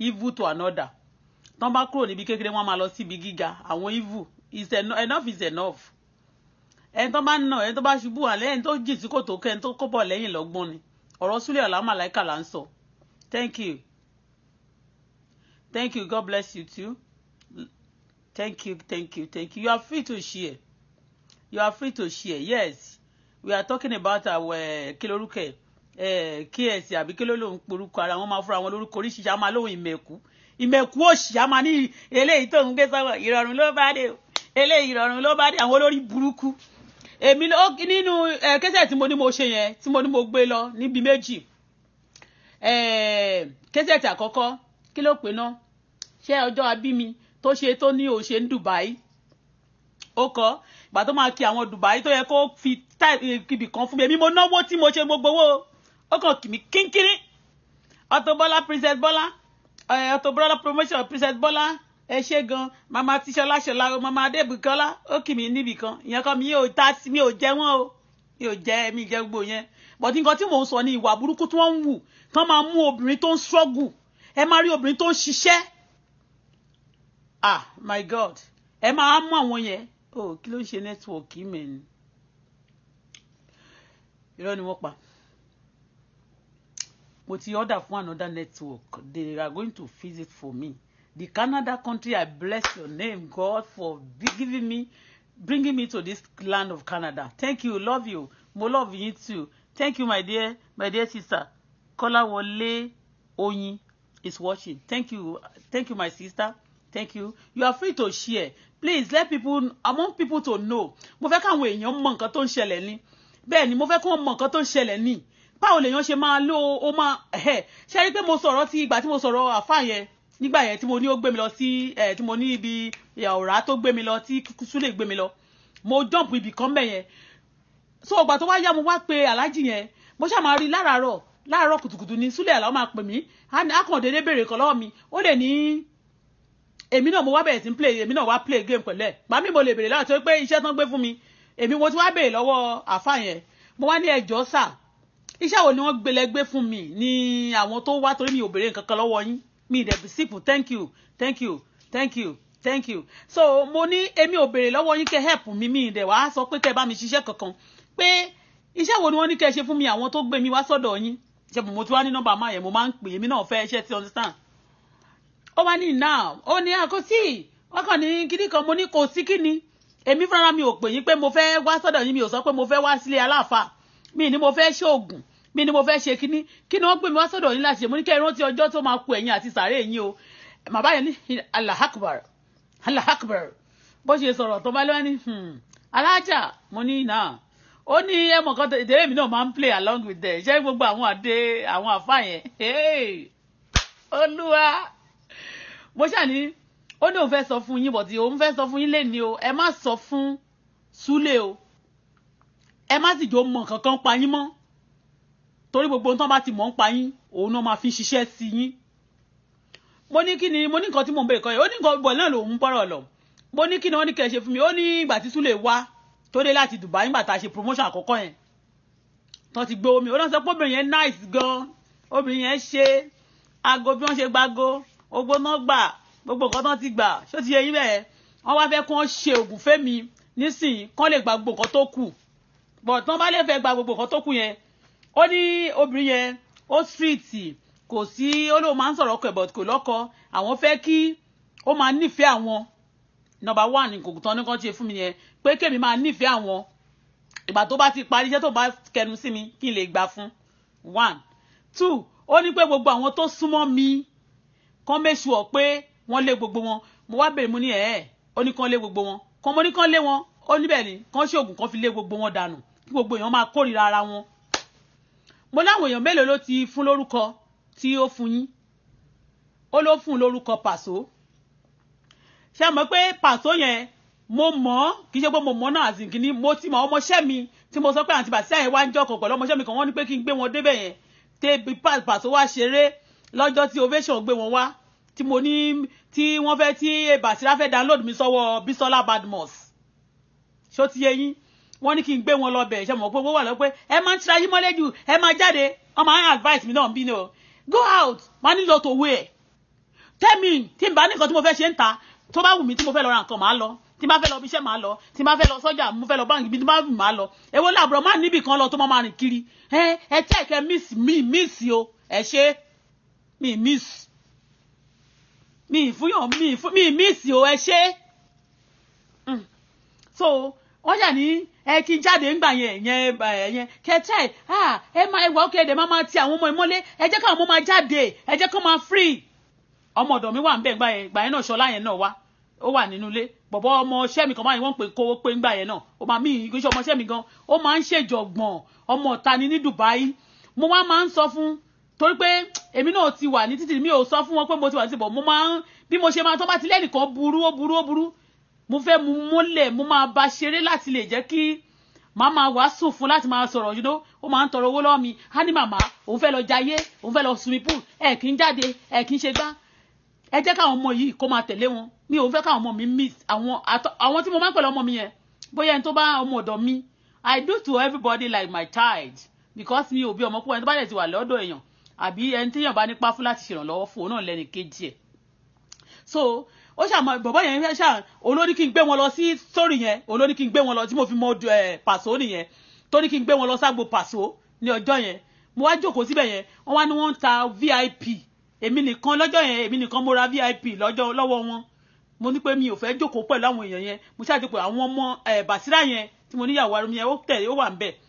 evil to another. Tọ́n bá kúrò níbi kékeré wọ́n máa lọ síbi gíga. Àwọn evil enough is enough. Ẹni tó bá nà, ẹni tó bá ṣubú àlẹ́, ẹni tó jì sí kòtò kẹ́, ẹni tó kó bọ̀ lẹ́yìn lọ́gbọ́n ni. Ọ̀rọ̀ Sule Alao-Malaika là ń sọ. Thank you. Thank you. God bless you too. Thank you. You are free to share. Yes. We are talking about our kiloruke. KS àbí kí ló lóun porúkọ ara wọn máa fúnra wọn lórúkọ oríṣiríṣi a máa lóun ìmẹ̀kú òṣì a máa ní eléyìí tó ń gbé sọ́wọ́ ìrọ̀rùn ló bá dé eléyìí ìrọ̀rùn ló bá dé àwọn olórí burúkú èmi nínú kẹsẹ̀ tí mo ní mo ṣe yẹn tí mo ní mo gbé lọ níbi méjì kẹsẹ̀ tí àkọ́kọ́ kí ló pè náà ṣé ọjọ́ abí mi tó ṣe tó ní òṣè ní Dubai ó kọ́ ìgbà tó máa kí àwọn Dubai tó yẹ kó fi ibì kan fún mi èmi mo náwó tí mo ṣe gbogbo owó ó kàn kì mí kínkínní Auto Bola Princess Bola Auto Bola promotion Princess Bola ẹ ṣé gan mama Tíṣọlá ṣọlá mama Adébùkọ́lá ó kì mí níbì kan ìyẹn kan mi ò ta mi ò jẹ wọn o mi ò jẹ mi jẹ gbogbo yẹn but nǹkan tí mò ń sọ ní ìwà burúkú tí wọ́n ń wù tán máa mú obìnrin tó ń struggle ẹ máa rí obìnrin tó ń ṣiṣẹ́ my God ẹ máa mú àwọn yẹn kí ló ń ṣe network yìí mẹ́rin irọ́ ni wọ́n pa mo ti order fún another network they are going to fix it for me the Canada country I bless your name God for bringing me to this land of Canada. Thank you, love you, mo love you too. Thank you, my dear sister Kolawole Oyin is watching. Thank you, my sister. Thank you. You are free to share. Please let people, I want people to know. Mo fẹ́ káwọn èèyàn mọ nǹkan tó ń ṣẹlẹ̀ ní. Bẹ́ẹ̀ ni mo fẹ́ kí wọ́n mọ nǹkan tó ń ṣẹlẹ̀ ní. Báwo lèèyàn ṣe máa lò ó máa ṣe rí pé mo sọ̀rọ̀ tí ìgbà tí mo sọ̀rọ̀ àfáà yẹn nígbà yẹn tí mo ní ó gbé mi lọ sí tí mo ní ibi ọ̀rá tó gbé mi lọ tí Sule gbé mi lọ. Mo jump ibì kan bẹ́ẹ̀ yẹn. So ìgbà tó wá yá mo wá pe aláàjì yẹn. Mo ṣáà máa rí láàárọ̀ kùtùkùtù ní Sule Alao máa pè mí. A kàn déédéé béèrè kan lọ́wọ́ mi. Ó lè ní èmi náà mo wá bẹ̀rẹ̀ sí play èmi náà wá play game pẹ̀lú ẹ̀ màmí mo lè béèrè láti tó pé iṣẹ́ tán gbé fún mi èmi mo ti wá béèrè lọ́wọ́ àfáà yẹn mo wá ní ẹjọ́ sà iṣẹ́ wo ni wọ́n gbé fún mi ní àwọn tó wá torí mi ò béèrè nǹkan kan lọ́wọ́ yín mi dẹ̀ bí sípò thank you so mo ní èmi ò béèrè lọ́wọ́ yín kẹ́ help mi dẹ̀ wá sọ pé kẹ́ bá mi ṣiṣẹ́ kankan pé iṣẹ́ wo ni wọ́n ní kẹ́ ṣe fún mi àwọn tó gbé mi wá sọ́dọ̀ yín ṣe mo ti wá ní nọ́mbà máa yẹn mo máa ń pè èmi náà fẹ́ iṣẹ́ tí understand ó wá ní now ó ní àkọsí wọ́n kàn ní kíní kan mo ní kò sí kíní èmi fúnra mi ò pè yín pé mo fẹ́ wá sọ́dọ̀ yín mi ò sọ pé mo fẹ́ wá sílé aláàfáà mi ni mo fẹ́ ṣoògùn mi ni mo fẹ́ ṣe kíní wọ́n gbé mi wá sọ́dọ̀ yín láti ṣe mo ní kẹ́ rántí ọjọ́ tó máa kú ẹ̀yin àti sàárè yín o bàbá yẹn ní Allah Akbar bó ṣe sọ̀rọ̀ tó bá lọ́wọ́ ní alájà mo ní náà ó ní ẹmọ kan ìdèrè mi náà máa ń play along with them ṣé gbogbo àwọn àfáà yẹn olúwa mo ṣàní ó ní òun fẹ́ sọ fún yín bọ̀tí òun fẹ́ sọ fún yín lẹ́ni o ẹ má sọ fún Sule o ẹ má sì jọ mọ̀ kankan pa yín mọ́ torí gbogbo ohun tó bá ti mọ̀ ń pa yín òun náà máa fi ṣiṣẹ́ sí yín mo ní kí ni mo ní nǹkan tí mo ń bèèrè kan yẹn ó ní nǹkan bọ̀ náà lòun bọ̀rọ̀ lọ mo ní kí ni wọ́n ní kẹ́ ṣe fún mi ó ní ìgbà tí Sule wá tó dé láti Dubai nígbà tá a ṣe promotion àkọ́kọ́ yẹn tó ti gbé omi ó náà sọ pé obìnrin yẹn nice gan obìnrin yẹn ṣe aago bí wọ́n ṣe gbágo ogbó náà gbà gbogbo nǹkan tán ti gbà ṣó ti yẹ yín bẹ́ẹ̀ wọ́n wá fẹ́ kí wọ́n ṣe ògùn fẹ́mi nísìnyí kán lè gba gbogbo nǹkan tó kù bọ̀ tán bá lè fẹ́ gba gbogbo nǹkan tó kù yẹn ó ní obìnrin yẹn ó street kò sí ó lóun máa ń sọ̀rọ̀ ọkọ̀ ẹ̀bọ̀ kò lọ́kọ àwọn fẹ́ kí ó máa nífẹ̀ẹ́ àwọn number one ní kò tán ní kán ṣe fún mi yẹn pé kémi máa nífẹ̀ẹ́ àwọn ìgbà tó bá ti parí iṣẹ́ tó bá kẹnu sí mi kí n lè gbà fún 1 2 ó ní pé gbogbo àwọn tó súnmọ́ mi kán make sure pé wọ́n lé gbogbo wọn mo wá bẹ̀rẹ̀ mo ní ó ní kán lé gbogbo wọn kán mo ní kán lé wọn ó níbẹ̀ ni kán ṣe ògùn kán fi lé gbogbo wọn dànù kí gbogbo èèyàn máa kórìíra ara wọn mo láwọn èèyàn mélòó ló ti fún lórúkọ tí ó fún yín ó ló fún lórúkọ Pàṣọ ṣé mọ̀ pé Pàṣọ yẹn mo mọ̀ kì í ṣe pé mo mọ̀ náà àti kìíní mo ti mọ̀ ọmọọṣẹ́ mi tí mo sọ pé àǹtí Bàsíà yẹn wá ń jọkọ̀ pẹ̀lú ọmọọṣẹ́ mi kan wọ́n ní pé kí n gbé wọn débẹ̀ yẹn tẹ́bi Pàṣọ wá ṣeré lọ́jọ́ tí ovation gbé wọn wá tí mo ní tí wọ́n fẹ́ tí Bàsírá fẹ́ download mi sọ́wọ́ Bísọ́lá Badmus ṣó ti yé yín wọ́n ní kí n gbé wọn lọ bẹ̀ ṣe mọ̀ pé owó wà lọ pé ẹ máa ń tira yín mọ́lẹ́ jù ẹ máa jáde wọ́n máa ń advice mi náà bí ní o go out máa nílò tó wé ẹ̀ tell me tí n bá ní nǹkan tí mo fẹ́ ṣe ń ta tó bá wù mí tí mo fẹ́ lọ ra nǹkan màá lọ tí n bá fẹ́ lọ ibiṣẹ́ màá lọ tí n bá fẹ́ lọ sọ́jà mo fẹ́ lọ báńkì bí tí n bá wù mí màá lọ èwo làbúrò má níbì kan lọ tó máa rìn kiri ẹ check ẹ miss o ẹ ṣe mi miss o ẹ ṣe so wọ́n jà ní kí n jáde ńgbà yẹn kẹtẹ ẹ máa ẹwà ókè ẹdẹ máa ti àwọn ọmọ ìmọ́lé ẹ jẹ́ káwọn ọmọ máa jáde ẹ jẹ́ kó máa free ọmọ ọ̀dọ̀ mi wà ńbẹ̀ gbà yẹn náà Ṣọlá yẹn náà wá ó wà nínú ilé bọ̀bọ̀ ọmọ ṣẹ́ mi kan báyìí wọ́n pè kówó pé ńgbà yẹn náà ó máa mí ìgbésẹ̀ ọmọ ṣẹ́ mi gan ó máa ń ṣèjọ̀gbọ̀n ọmọ ọ̀ta ni ní Dubai mo wá máa ń sọ fún torí pé èmi náà ti wà ní títì mi ò sọ fún wọn pé mo ti wà ní títì bọ̀ mo máa ń bí mo ṣe máa tó bá ti lẹ́nìkan burú mo fẹ́ mu mọ́lẹ̀ mo máa bá ṣeré láti lè jẹ́ kí màmá wàásù fún láti máa sọ̀rọ̀ yìí ó máa ń tọrọ owó lọ́wọ́ mi á ní màmá òun fẹ́ lọ jayé òun fẹ́ lọ swimming pool ẹ kì í jáde ẹ kì í ṣe gbá ẹ jẹ́ káwọn ọmọ yìí kó máa tẹ̀lé wọn mi ò fẹ́ káwọn ọmọ mi miss àwọn tí mo máa ń pẹ̀lú ọmọ mi yẹn bóyá ẹni tó bá ọmọ ọ̀dọ̀ mi I do to everybody like my child because mi ò bí ọmọ púpọ̀ ẹni tó bá dẹ̀ ti wà lọ́dọ̀ èèyàn àbí ẹni tí èèyàn bá nípa fún láti ṣèrànlọ́wọ́ fún òun náà lẹ́ni kejì ẹ̀ so ó ṣàmọ bọ̀bọ̀ yẹn ṣá olórí kí n gbé wọn lọ sí sórí yẹn olórí kí n gbé wọn lọ tí mo fi mọ pàṣọ nìyẹn tó ní kí n gbé wọn lọ ságbo pàṣọ ní ọjọ́ yẹn mo wá jókòó síbẹ̀ yẹn wọ́n wá ní wọ́n ń ta VIP èmi nìkan lọ́jọ́ yẹn èmi nìkan mo ra VIP lọ́wọ́ wọn mo ní pé mi ò fẹ́ jókòó pẹ̀lú àwọn èèyàn yẹn mo ṣáà jókòó àwọn ọmọ Bàṣírà yẹn tí mo níyàwó arúmi yẹn ó tẹ̀lé ó wà ń bẹ̀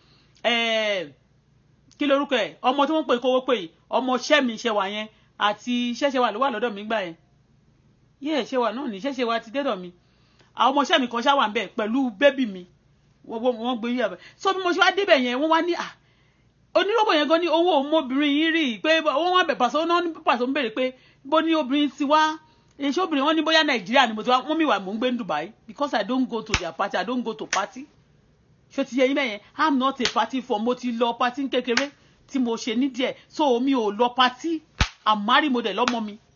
kí lorúkọ ẹ̀ ọmọ tí wọ́n pè kówó pè ọmọ ṣẹ́mi ṣẹwà yẹn àti ṣẹ́ṣẹwà ló wà lọ́dọ̀ mi gbà yẹn ṣe wà náà ní ṣẹ́ṣẹ́ wa ti dẹ́dọ̀ mi àwọn ọmọọṣẹ́ mi kan ṣá wà ń bẹ̀ pẹ̀lú bébì mi wọ́n gbé yíyà bẹ̀ so bí mo ṣe wá débẹ̀ yẹn wọ́n wá ní onírọ́bọ̀ yẹn gan ní owó ọmọbìnrin yìí rí pé wọ́n wá bẹ̀ pàṣẹ náà ní pàṣẹ ń bèrè pé bó ní obìnrin ti wá iṣẹ́ obìnrin wọn ní bóyá Nàìjíríà ni mo ti wá wọ́n mi wà mò ń gbé ní Dubai because I don't go to their party I don't go to party ṣé ti yẹ yín bẹ́yẹn I'm not a party for mo ti lọ party kékeré tí mo ṣe ní díẹ̀ so mi ò lọ party àmárì mo dẹ̀ lọ́mọ mi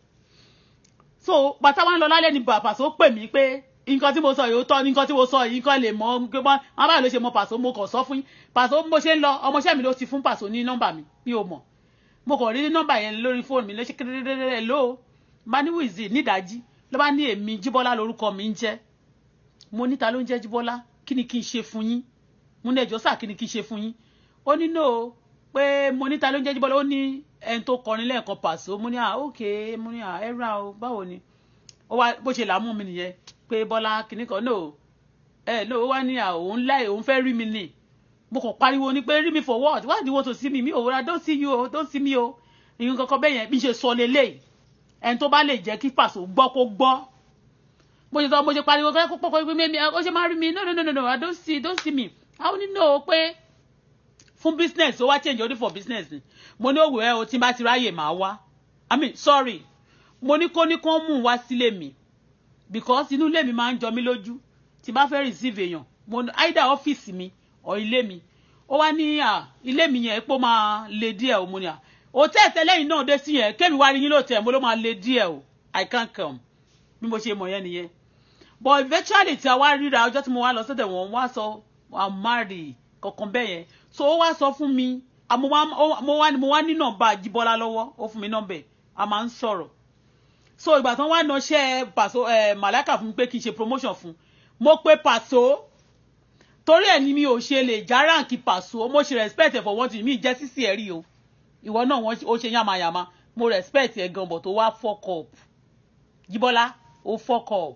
so bàtà wọn lọ lálẹ́ ní Pàṣọ pè mí pé nǹkan tí mo sọ yìí ó tọ́ ní nǹkan tí mo sọ yìí nǹkan lè mọ pé wọn báyìí ló ṣe mọ Pàṣọ mo kàn sọ fún yín Pàṣọ bó ṣe ń lọ ọmọọṣẹ́ mi ló ti fún Pàṣọ ní nọ́mbà mi ò mọ̀ mo kàn rí nọ́mbà yẹn lórí fóònù mi ló ṣe kékeré ló bá ní wìzì nídàájí ló bá ní èmi Jíbọ́lá lórúkọ mi ń jẹ́ mo níta ló ń jẹ́ Jíbọ́lá kí ni kí n ṣe fún yín mo ní ẹjọ́ sáà kí ni kí n ṣe fún yín ó ní no pé mo níta ló ń jẹ́ Jíbọ́lá ó ní ẹni tó kọrin lẹ́ẹ̀kan Pàṣọ mo ní okay mo ní ẹ ra o báwo ni ó wá bó ṣe làámú mi nìyẹn pé Bọ́lá kìíní kan no ó wá ní òun láì òun fẹ́ rí mi nì mo kàn pariwo ni pé rí mi for what why do you want to see me mi ò wúra don't see you o don't see me o ìyún kankan bẹ́ẹ̀ yẹn bí ṣe sọ lélẹ̀ ẹni tó bá lè jẹ́ kí Pàṣọ gbọ́ kó gbọ́ mo ṣe pariwo kó pọ̀ pé mímí ó ṣe máa rí mi no I don't see me àwọn oníná pé fún business ó wá change only for business ni mo ní òwò ẹ o tí n bá ti ráyè máa wá sorry mo ní kó mú wá sílé mi because inú ilé mi máa ń jọ mí lójú tí bá fẹ́ receive èèyàn mo either ọ́fíìsì mi or ilé mi ó wá ní ilé mi yẹn pé ó máa le díẹ̀ o mo ní hòtẹ́ẹ̀lì tẹ́lẹ̀yìn náà dé sí yẹn kémi wá rí yín lóòótọ́ mo ló máa le díẹ̀ o I can't come bí mo ṣe mọ̀ yẹn nìyẹn but eventually tí a wá ríra ọjọ́ tí mo wá lọ sọ́dọ̀ wọn wá sọ I'm married kankan bẹ́ẹ̀ yẹn so ó wá sọ fún mi mo wá ní nọ́mbà Jíbọ́lá lọ́wọ́ ó fún mi nọ́mbà a máa ń sọ̀rọ̀ so ìgbà tán wá nọṣẹ́ Pàṣọ Màláíkà fún mi pé kí n ṣe promotion fún mo pé Pàṣọ torí ẹ̀ ni mi ò ṣe lè já ráǹkì Pàṣọ mo ṣe respect ẹ̀ for what mi jẹ́ sísì ẹ̀ rí o ìwọ náà ó ṣe yàmàyàmà mo respect ẹ̀ gan but ó wá fuck up Jíbọ́lá ó fuck up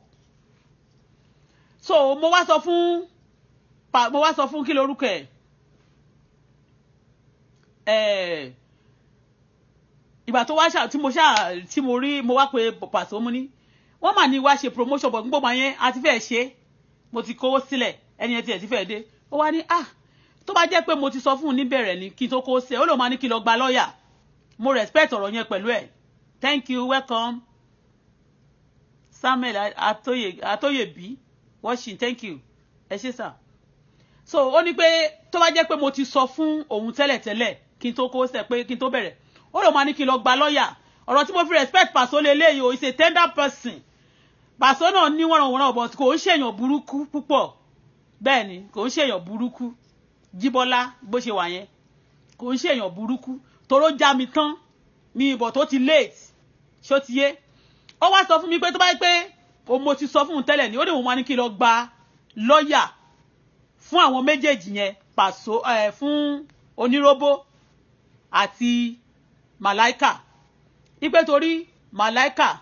so mo wá sọ fún kí lorúkọ ẹ̀ ìgbà tó wá tí mo rí mo wá pé Pàṣọ mo ní wọ́n mà ní wá ṣe promotion but gbogbo yẹn àti fẹ́ ṣe mo ti kówó sílẹ̀ ẹni yẹn ti fẹ́ dé ó wá ní tó bá jẹ́ pé mo ti sọ fún un níbẹ̀rẹ̀ ni kí n tó kó sílẹ̀ ó lóun máa ní kí n lọ gba lọ́ọ̀yà mo respect ọ̀rọ̀ yẹn pẹ̀lú ẹ̀ thank you welcome Samuel Atoyebi watching thank you ẹ ṣé sà so ó ní pé tó bá jẹ́ pé mo ti sọ fún òun tẹ́lẹ̀tẹ́lẹ̀ kí n tó kó sílẹ̀ pé kí n tó bẹ̀rẹ̀ ó lóun máa ní kí n lọ gba lọ́ọ̀yà ọ̀rọ̀ tí mo fi respect Pàṣọ lélẹ́yìí o is a tender person Pàṣọ náà ní wọ́n but kò ń ṣèyàn burúkú púpọ̀ bẹ́ẹ̀ ni kò ń ṣèyàn burúkú Jíbọ́lá bó ṣe wà yẹn kò ń ṣèyàn burúkú toró já mi tán mi ìbọ̀ tó ti late ṣó ti yé ó wá sọ fún mi pé tó bá yẹ pé mo ti sọ fún un tẹ́lẹ̀ ni ó dé wọn wá ní kí lọ gba lọ́ọ̀yà fún àwọn méjèèjì yẹn Paso fún Oníróbó àti Màláíkà ipe torí Màláíkà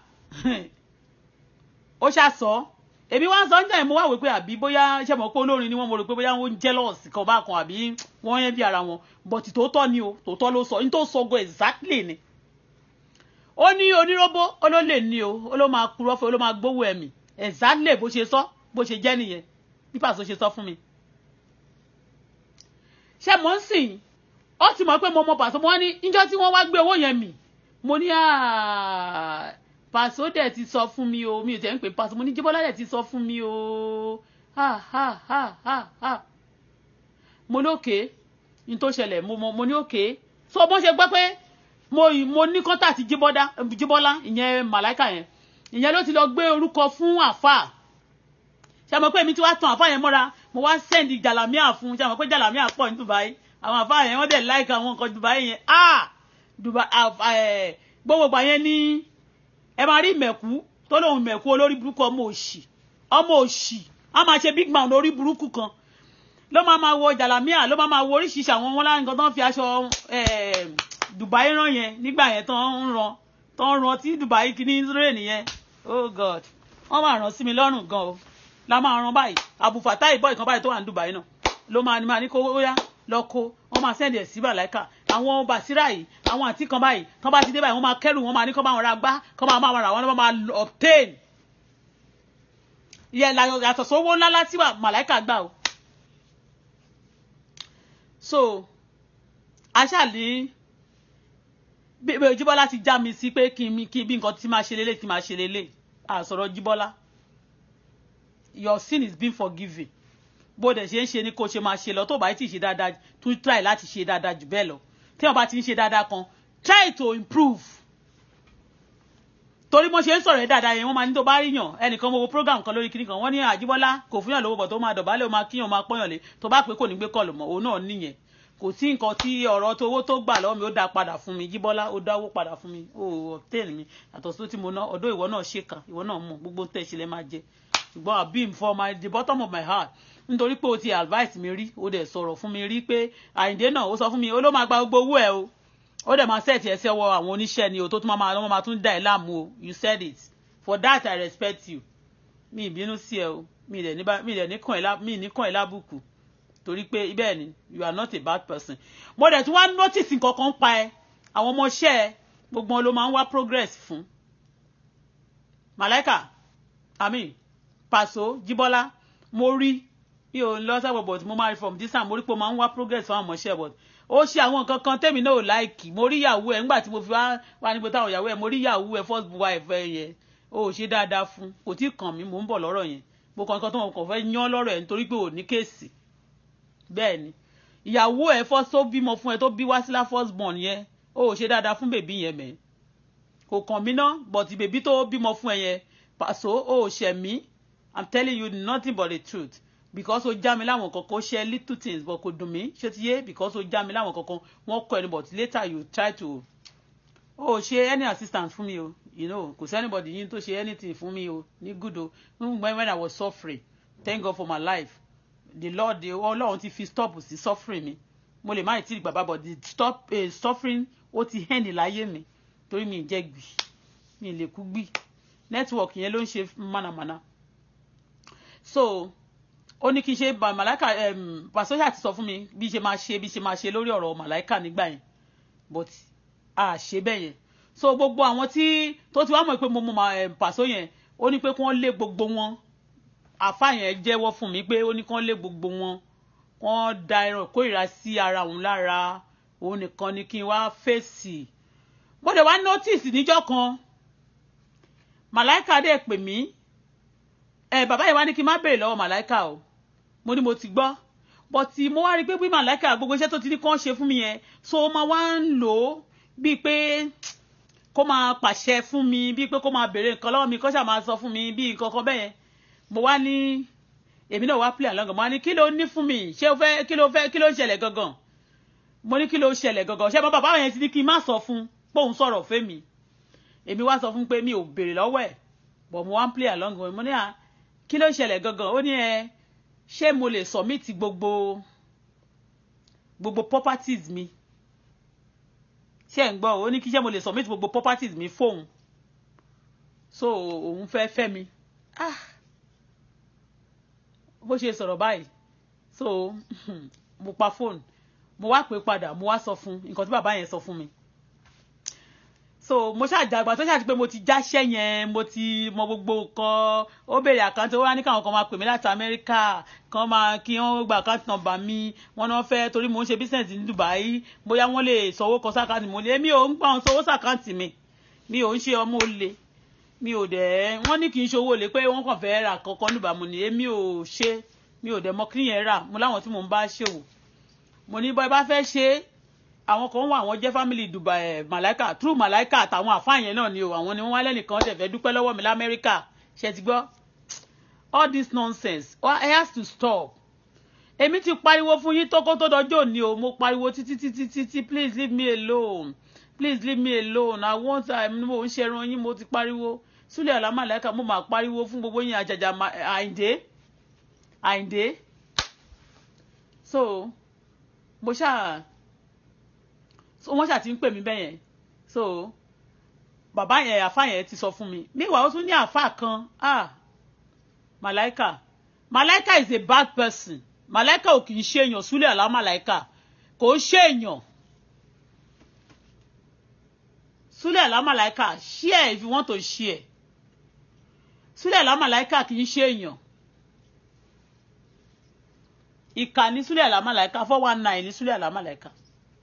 ó ṣàsọ èmi wá sọ nígbà mo wá wò pé àbí bóyá ṣe mọ̀ pé olórin ni wọ́n mo rò pé bóyá wọ́n jealous kan bá kan àbí wọ́n yẹn bí ara wọn but tòótọ́ ni o tòótọ́ ló sọ ní tó sọ go exactly ni ó ní Oníróbó ó ló lè ní o ó ló máa purọ́ fún ó ló máa gbówó ẹ̀mí exactly bó ṣe sọ bó ṣe jẹ́ nìyẹn bí Paso ṣe sọ fún mi ṣé mo ń sìn ó ti mọ̀ pé mo mọ Paso mo ní níjọ́ tí wọ́n wá gbé owó yẹn mì mo ní Paso dẹ̀ ti sọ fún mi o mi ò tẹ́ ń pè Paso mo ní Jíbọ́lá dẹ̀ ti sọ fún mi o mo ní òkè ní tó ṣẹlẹ̀ mo ní òkè so bó ṣe gbọ́ pé mo ní contact Jíbọ́lá ìyẹn Màláíkà yẹn ìyẹn ló ti lọ gbé orúkọ fún àfà ṣé mo pé mi ti wá tan àfà yẹn mọ́ra mo wá send jàlámíà fún ṣé mo pé jàlámíà pọ̀ ní Dubai àwọn àfà yẹn wọ́n dẹ̀ like àwọn nǹkan Dubai yẹn Dubai gbogbo gbà yẹn ní ẹ máa rí mẹ̀kú tó lóun mẹ̀kú olórí burúkú ọmọ òṣì a máa ṣe big man lórí burúkú kan ló máa wọ jàlámíà ló máa wọ oríṣiríṣi àwọn wọn láǹkan tó ń fi aṣọ Dubai rán yẹn nígbà yẹn tó ń ran tí Dubai kìíní Israel nìyẹn oh God wọ́n máa ràn sí mi lọ́rùn gan o la máa ràn báyìí Abu Fatai boy kan báyìí tó wà ní Dubai náà ló máa ní kó yá lọ kó wọ́n máa send ẹ̀ sí Màláíkà àwọn Basira yìí àwọn àti kan báyìí tán bá ti dé báyìí wọ́n máa kẹ́rù wọ́n máa ní kó bá wọn ra gbá kó máa ra wọn máa obtain yẹ yàtọ̀ sówó ńlá láti wà Màláíkà gbà o so aṣáàlì bí Jíbọ́lá ti já mi sí pé kí bí nǹkan tí máa ṣe lélẹ̀ kí máa ṣe lélẹ̀ àsọ̀rọ̀ Jíbọ́lá your sin is being forgiven bó dẹ̀ ṣe ń ṣe ni kó ṣe máa ṣe lọ tó bá ti ṣe dáadáa tún try láti ṣe dáadáa jù bẹ́ẹ̀ lọ tí wọ́n bá ti ń ṣe dáadáa kan try to improve torí mo ṣe ń sọ̀rọ̀ dáadáa yẹn wọ́n máa ní tó bá ríyàn ẹnìkan mo wo program kan lórí kíní kan wọ́n ní Àjíbọ́lá kò fún yàn lówó bọ̀ tó máa dọ̀bálẹ̀ ó máa kíyàn máa pọ́yàn lé tó bá pé kò ní gbé kọlù mọ́ òun náà nìyẹn kò sí nǹkan tí ọ̀rọ̀ tó owó tó gbà lọ́wọ́ mi ó dá padà fún mi Jíbọ́lá ó dáwó padà fún mi ó obtain mi àtọ̀ sí tí mo ná ọ̀dọ̀ ìwọ náà ṣèkà ìwọ náà mọ̀ gbogbo tẹ̀ ṣe lẹ́ máa jẹ ṣùgbọ́n àbí for the bottom of my heart nítorí pé o ti advice mi rí o dẹ̀ sọ̀rọ̀ fún mi rí pé Àyìndé náà ó sọ fún mi ó ló máa gba gbogbo owó ẹ̀ o ó dẹ̀ máa set ẹ̀ sí ọwọ́ àwọn oníṣẹ́ ni o tó tún máa tún dá ẹ̀ láàmú o you said it for that I respect you mi ìbínú sí ẹ o mi dẹ̀ níkàn ẹ̀ lábùkù torí pé bẹ́ẹ̀ ni you are not a bad person mo dẹ̀ tún wá notice nǹkan kan pa ẹ àwọn ọmọọṣẹ́ ẹ gbogbo wọn ló máa ń wá progress fún Màláíkà Paso Jíbọ́lá mo rí mi ò lọ sábọ̀ but mo máa rí from this time mo rí pé mo máa ń wá progress fún àwọn ọmọọṣẹ́ but ó ṣe àwọn nǹkan kan tẹ́mi náà ò láìkì mo rí ìyàwó ẹ̀ nígbà tí mo fi wá nígbà táwọn ìyàwó ẹ̀ mo rí ìyàwó ẹ̀ first wife ẹ̀ yẹn ó ṣe dáadáa fún kò tí kàn mí mò ń bọ̀ lọ́rọ̀ yẹn mo kàn nǹkan tó wọn kàn fẹ́ yán lọ́rọ̀ ẹ̀ nítorí pé ò ní kéèsì bẹ́ẹ̀ ni ìyàwó ẹ̀ first tó bímọ fún ẹ tó bí Wásílà first born yẹn ó ṣe dáadáa fún bèbí yẹn mẹ́ kò kàn mí ná but bèbí tó bímọ fún ẹ yẹn Paso ó ṣẹ̀ mí I'm telling you nothing but the truth because o já mi láwọn kankan ó ṣe little things but kò dùn mí ṣé ti yé because o já mi láwọn kankan wọ́n kọ́ ẹni but later you try to ṣe any assistance fún mi o you know kò sí anybody yín tó ṣe anything fún mi o ní good o when I was suffering thank God for my life the Lord Ọlọ́run ti fi stop sí suffering mi mo lè má ì tí ì bàbá but the suffering ó ti end láyé mi torí mi jẹ́ gbì mi lè kú gbì network yẹn ló ń ṣe mánàmáná so ó ní kí n ṣe Màláíkà Paso ṣáà ti sọ fún mi bí ṣe máa ṣe lórí ọ̀rọ̀ Màláíkà nígbà yẹn but a ṣe bẹ́ẹ̀ yẹn so gbogbo àwọn tó ti wá mọ̀ pé mo mọ Paso yẹn ó ní pé kí wọ́n lé gbogbo wọn àfáà yẹn jẹ́wọ́ fún mi pé ó ní kí wọ́n lé gbogbo wọn wọ́n da ẹran kórìíra sí ara òun lára òun nìkan ni kí n wá fèsì mo dẹ̀ wá notice níjọ́ kan Màláíkà dẹ̀ pè mí bàbá yẹn wá ní kí n má béèrè lọ́wọ́ Màláíkà o mo ní mo ti gbọ́ but mo wá rí pé bí Màláíkà gbogbo iṣẹ́ tó ti ní kán ṣe fún mi yẹn so máa wá ń lò ó bíi pé kó máa pàṣẹ fún mi bíi pé kó máa béèrè nǹkan lọ́wọ́ mi kó ṣáà máa sọ fún mi bíi nǹkan kan bẹ́ẹ̀ mo wá ní èmi náà wá play along mo wá ní kí ló ní fún mi ṣé o fẹ́ kí ló ń ṣẹlẹ̀ gangan mo ní kí ló ṣẹlẹ̀ gangan ṣé bàbá yẹn ti ní kí n má sọ fún póun sọ̀rọ̀ fẹ́ mi èmi wá sọ fún pé mi ò béèrè lọ́wọ́ ẹ̀ but mo wá ń play along with mo ní à kí ló ṣẹlẹ̀ gangan ó ní ṣé mo lè submit gbogbo properties mi ṣé ń gbọ́ ó ní kí ṣé mo lè submit gbogbo properties mi fóun so òun fẹ́ mi bó ṣe sọ̀rọ̀ báyìí so mo pa phone mo wá pè padà mo wá sọ fún nǹkan tí bàbá yẹn sọ fún mi so mo ṣàjàgbà tó ṣàti pé mo ti jáṣẹ́ yẹn mo ti mọ gbogbo nǹkan ó béèrè àkáǹtì ó wá ní káwọn kan máa pè mí láti Amẹ́ríkà kan máa kí wọ́n gba àkáǹtì nọ́mbà mi wọ́n náà fẹ́ torí mo ń ṣe business ní Dubai bóyá wọ́n lè sanwó kan sákàǹtì mo lè èmi ò ń gbà wọn sanwó sákàǹtì mi ò ń ṣe ọmọ olè mi ò dẹ̀ wọ́n ní kì í ṣe owó olè pé wọ́n kàn fẹ́ ra kankan nígbà mo ní èmi ò ṣe mi ò dẹ̀ mọ kí yẹn rà mo láwọn tí mò ń bá ṣòwò mo ní bọ́ ẹ bá fẹ́ ṣe àwọn kan wà àwọn jẹ́ family Dubai Malaika true Malaika àtàwọn àfáàyàn náà ni o àwọn ni wọ́n wá lẹ́nìkan tẹ̀ fẹ́ dúpẹ́ lọ́wọ́ mi l'Amẹ́ríkà ṣe ti gbọ́ all this nonsense I have to stop èmi ti pariwo fún yín tó kó tó dọjọ́ òní o mo pariwo títí please leave me alone please leave me alone I want mo ń ṣẹran yín mo ti pariwo Sule Alao Malaika mo máa pariwo fún gbogbo yín àjàjà Àyìndé so mo ṣáà so wọ́n ṣáà ti ń pè mí bẹ́yẹn so bàbá yẹn àfá yẹn ti sọ fún mi níwà ó tún ní àfá kan Malaika is a bad person Malaika ò kì í ṣe èèyàn Sule Alao Malaika kò ṣe èèyàn Sule Alao Malaika share if you want to share Sule Alao Malaika kì í ṣe èèyàn ìkà ní Sule Alao Malaika 419 ní Sule Alao Malaika.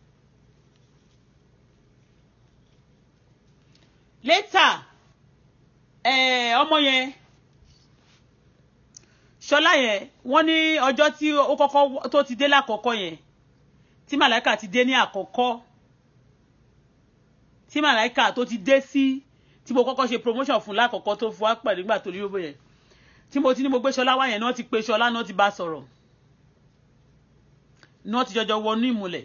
Later ọmọ yẹn Ṣọlá yẹn wọ́n ní ọjọ́ tí ó kọ́kọ́ tó ti dé lákọ̀ọ́kọ́ yẹn tí Malaika ti dé ní àkọ́kọ́ tí Malaika tó ti dé sí tí mo kọ́kọ́ ṣe promotion fún lákọ̀ọ́kọ́ tó fún wa pẹ̀lú nígbà tó rí owó yẹn tí mo ti ní mo gbé Ṣọlá wá yẹn náà ti pé Ṣọlá náà ti bá sọ̀rọ̀ náà ti jọjọ wọnú ìmùlẹ̀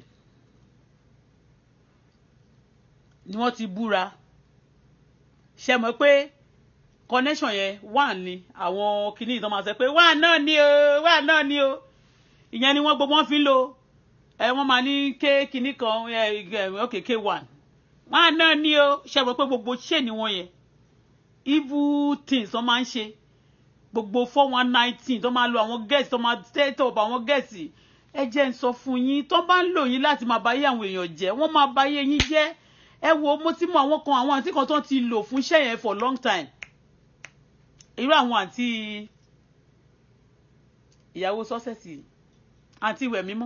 ni wọ́n ti búra ṣe mọ̀ pé connection yẹn wà ní àwọn kìíní ìtàn máa sọ pé wà náà ni o ìyẹn ni wọ́n gbogbo wọn fi ń lò wọ́n máa ní kìíní kan K1 wà náà ni o ṣe mọ̀ pé gbogbo ṣe ni wọ́n yẹn evil things wọ́n máa ń ṣe gbogbo 419 tó máa lo àwọn guest tó máa set up àwọn guest ẹ jẹ́ ń sọ fún yín tó bá ń lò yín láti máa báyé àwọn èèyàn jẹ́ wọ́n máa báyé yín jẹ́ ẹ wo mo ti mọ àwọn àǹtí kan tó ti lò fún iṣẹ́ yẹn for long time irú àwọn àǹtí ìyàwó sọ́sẹ̀sì àǹtí ìwẹ̀ mímọ́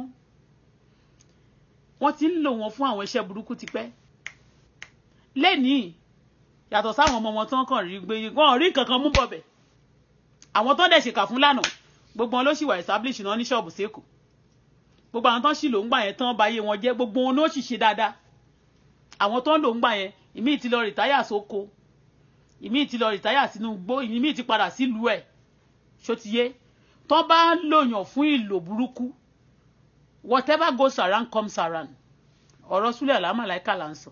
wọ́n ti ń lò wọ́n fún àwọn iṣẹ́ burúkú tipẹ́ lẹ́nìí yàtọ̀ sáwọn ọmọ wọn tó ń kàn rí gbé wọn rí kankan mú bọ̀bẹ̀ àwọn tó dẹ̀ ṣèkà fún lánàá gbogbo wọn ló sì wà establish náà ní ṣọ́ọ̀bù sẹ́kù gbogbo àwọn tó ń sì lò ń gbà yẹn tán báyé wọn jẹ́ gbogbo wọn ló sì ṣe dáadáa àwọn tó ń lò ń gbà yẹn ìmí ti lọ rìtáyà sóko ìmí ti lọ rìtáyà sínú igbó ìmí ti padà sílùú ẹ̀ ṣó ti yé tó bá lòyàn fún ìlò burúkú whatever goes around comes around ọ̀rọ̀ Sule Alao Malaika là ń sọ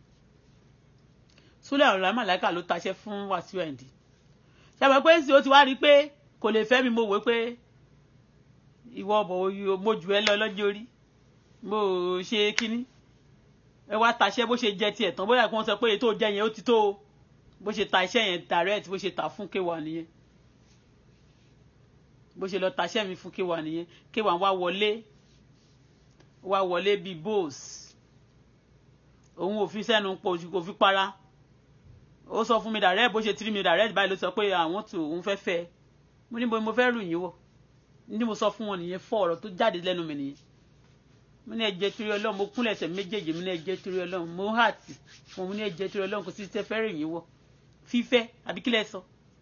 Sule Alao Malaika ló taṣẹ́ fún Wasiu Ayinde ṣàbẹ̀ pé sì ó ti wá rí pé kò lè fẹ́ mi mo wé pé ìwọ ọ̀bọ̀ mo jù ẹ́ lọ lọ́jọ́ orí mo ṣe kíní ẹ wá taṣẹ́ bó ṣe jẹ tiẹ̀ tán bóyá kí wọ́n sọ pé ètò jẹ yẹn ó ti tó o bó ṣe ta iṣẹ́ yẹn direct bó ṣe ta fún K1 nìyẹn bó ṣe lọ taṣẹ́ mi fún K1 nìyẹn K1 wá wọlé bíi boss òun ò fi sẹ́nu pọ̀ kò fi para ó sọ fún mi direct bó ṣe tiri mi direct báyìí ló sọ pé àwọn tó òun fẹ́ fẹ́ mo ní mo fẹ́ rù yín wọ̀ ní mo sọ fún wọn nìyẹn fọ́ ọ̀rọ̀ tó jáde lẹ́nu mi nìyẹn mo ní ẹ̀jẹ̀ torí Ọlọ́run mo kúnlẹ̀ ẹsẹ̀ méjèèjì mo ní ẹ̀jẹ̀ torí Ọlọ́run mo hàtì mo ní ẹ̀jẹ̀ torí Ọlọ́run kò sí tẹ́ fẹ́ rù yín wọ̀ fífẹ́ àbí kílẹ̀ sọ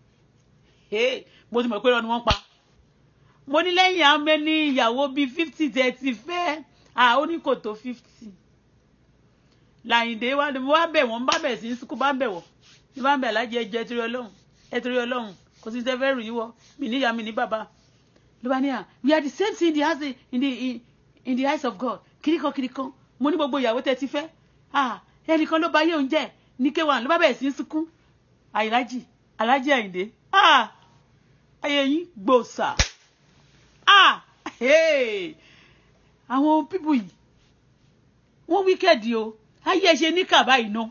mo ti mọ̀ pé ọ̀nà wọn pa mo ní lẹ́yìn àmẹ́ ní ìyàwó bíi 50 tẹ́ ti fẹ́ ó ní kò tó 50 Láyìndé wá ní mo wá bẹ̀ wọ́n bá bẹ̀ sí sùkú bá bẹ̀ wọ́n ní bá bẹ̀ lájẹ ẹ̀jẹ̀ torí Ọlọ́run torí Ọlọ́run kò sí tẹ́ fẹ́ rù yín wọ̀ mi níyà mi ní bàbá ló bá ní we are the same thing in the eyes of God kirikan mo ní gbogbo ìyàwó tẹ́ ti fẹ́ ẹnìkan ló bá yé òun jẹ́ ní K1 ló bá bẹ̀rẹ̀ sí sunkún Alhaji Àyìndé ayé yín gbòòsà àwọn pípù yìí wọ́n wíkẹ́ẹ̀dì o ayé ṣe ní kàbá iná